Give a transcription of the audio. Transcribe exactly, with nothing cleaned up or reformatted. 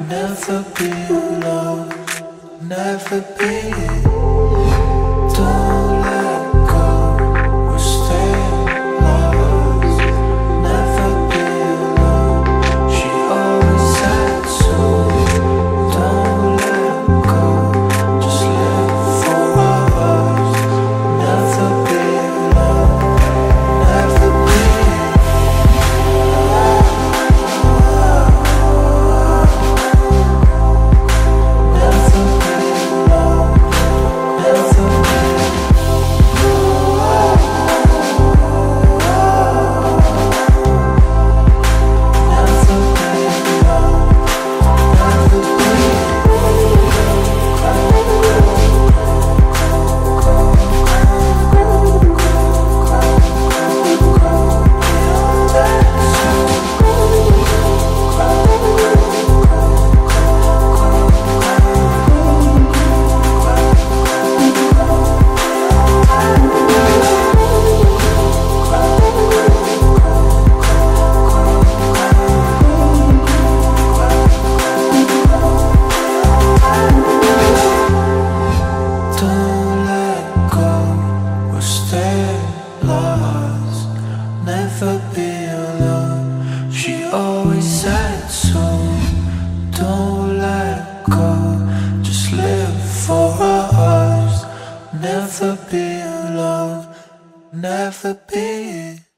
never be alone, never be. Don't let go, we're staying lost, never be alone. She always said so. Don't let go, just live for us, never be alone, never be. Lost, never be alone. She always said so. Don't let go, just live for us. Never be alone, never be.